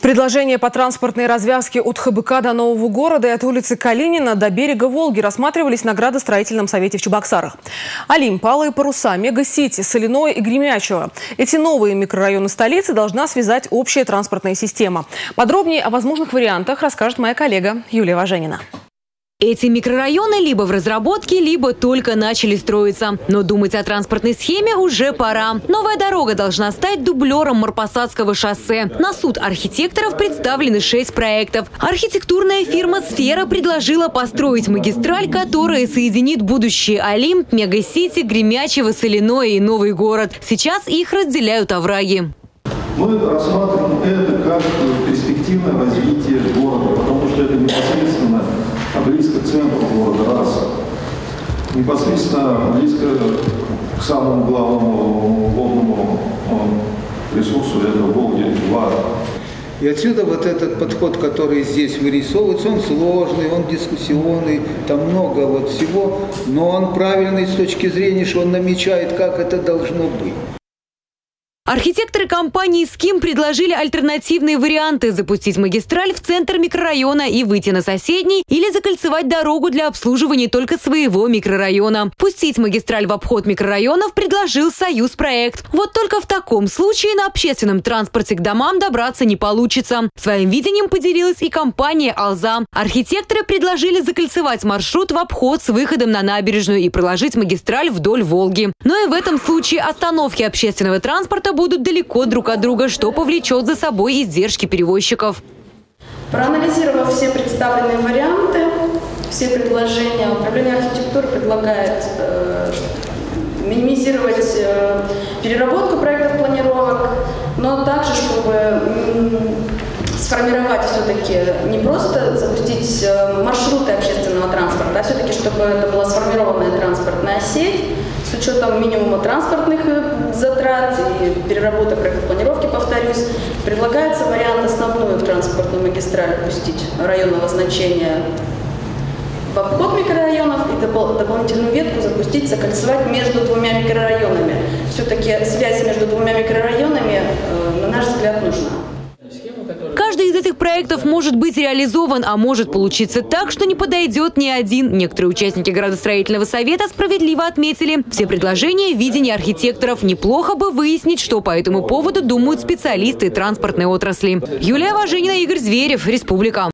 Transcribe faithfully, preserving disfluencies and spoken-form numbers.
Предложения по транспортной развязке от ХБК до Нового города и от улицы Калинина до берега Волги рассматривались на градостроительном совете в Чебоксарах. Олимп, Алые паруса, Мега-Сити, Соляное и Гремячево. Эти новые микрорайоны столицы должна связать общая транспортная система. Подробнее о возможных вариантах расскажет моя коллега Юлия Важенина. Эти микрорайоны либо в разработке, либо только начали строиться. Но думать о транспортной схеме уже пора. Новая дорога должна стать дублером Марпасадского шоссе. На суд архитекторов представлены шесть проектов. Архитектурная фирма «Сфера» предложила построить магистраль, которая соединит будущие Олимп, Мега-Сити, Гремячево, Соляное и Новый город. Сейчас их разделяют овраги. Мы рассматриваем это как перспективное развитие города, потому что это непосредственно близко к центру города, раз. Непосредственно близко к самому главному водному ресурсу, это Волге, два. И отсюда вот этот подход, который здесь вырисовывается, он сложный, он дискуссионный, там много вот всего, но он правильный с точки зрения, что он намечает, как это должно быть. Архитекторы компании «Ским» предложили альтернативные варианты – запустить магистраль в центр микрорайона и выйти на соседний, или закольцевать дорогу для обслуживания только своего микрорайона. Пустить магистраль в обход микрорайонов предложил «Союзпроект». Вот только в таком случае на общественном транспорте к домам добраться не получится. Своим видением поделилась и компания «Алза». Архитекторы предложили закольцевать маршрут в обход с выходом на набережную и проложить магистраль вдоль Волги. Но и в этом случае остановки общественного транспорта будут далеко друг от друга, что повлечет за собой издержки перевозчиков. Проанализировав все представленные варианты, все предложения, управление архитектуры предлагает э, минимизировать э, переработку проектов планировок, но также, чтобы э, сформировать все-таки не просто запустить э, маршруты общественного транспорта, а все-таки, чтобы это была сформированная транспортная сеть, с учетом минимума транспортных затрат и переработок проектов планировки, повторюсь, предлагается вариант основную транспортную магистраль пустить районного значения в обход микрорайонов и допол дополнительную ветку запустить, закольцевать между двумя микрорайонами. Все-таки связь между двумя микрорайонами, э, на наш взгляд, нужна. Каждый из этих проектов может быть реализован, а может получиться так, что не подойдет ни один. Некоторые участники градостроительного совета справедливо отметили: все предложения в видении архитекторов. Неплохо бы выяснить, что по этому поводу думают специалисты транспортной отрасли. Юлия Важенина, Игорь Зверев, Республика.